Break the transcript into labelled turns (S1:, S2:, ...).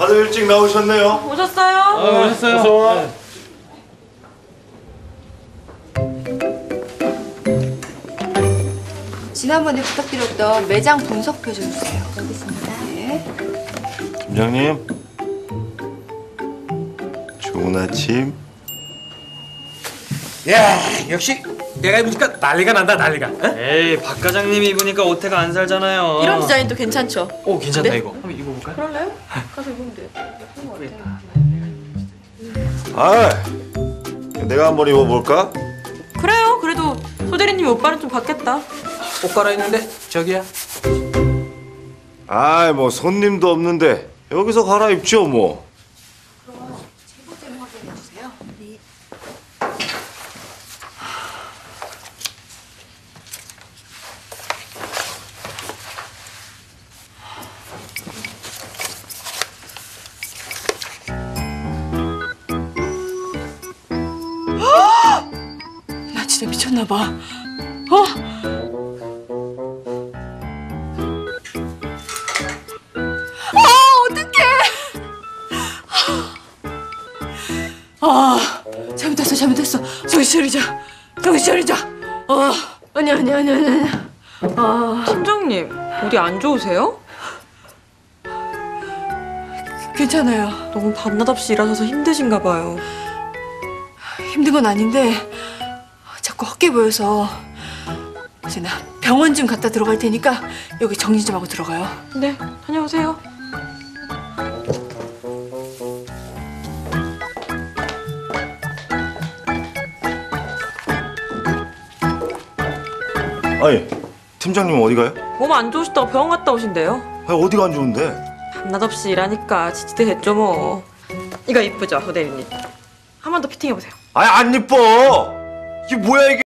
S1: 다들 일찍 나오셨네요.
S2: 오셨어요?
S3: 오셨어요?
S1: 어서.
S4: 지난번에 부탁드렸던 매장 분석표 좀 주세요. 여기 있습니다. 네.
S1: 팀장님, 좋은 아침.
S3: 야, 역시 내가 입으니까 난리가 난다, 난리가. 어?
S2: 에이, 박 과장님이 입으니까 옷태가 안 살잖아요.
S5: 이런 디자인도 괜찮죠?
S2: 오, 괜찮다
S5: 네?
S2: 이거. 한번 입어볼까요?
S5: 그럴래요? 가서 입으면 돼요.
S1: 아, 내가 한번 입어볼까?
S5: 그래요. 그래도 소대리님이 오빠는 좀 받겠다.
S3: 옷 갈아입는데 저기야.
S1: 아이, 뭐 손님도 없는데 여기서 갈아입죠 뭐.
S5: 나 진짜 미쳤나 봐. 잘못했어, 잘못했어. 정신 차리자. 정신 차리자. 아니야. 팀장님, 어디 안 좋으세요? 괜찮아요. 너무 밤낮 없이 일하셔서 힘드신가 봐요. 힘든 건 아닌데 자꾸 헛게 보여서 이제 나 병원 좀 갔다 들어갈 테니까 여기 정리 좀 하고 들어가요. 네, 다녀오세요.
S1: 아니, 팀장님 어디 가요?
S5: 몸 안 좋으시다고 병원 갔다 오신대요.
S1: 아니, 어디가 안 좋은데?
S5: 밤낮 없이 일하니까 지치대 됐죠 뭐. 이거 이쁘죠, 소대리님? 한 번 더 피팅해보세요.
S1: 아니, 안 이뻐. 이게 뭐야 이게?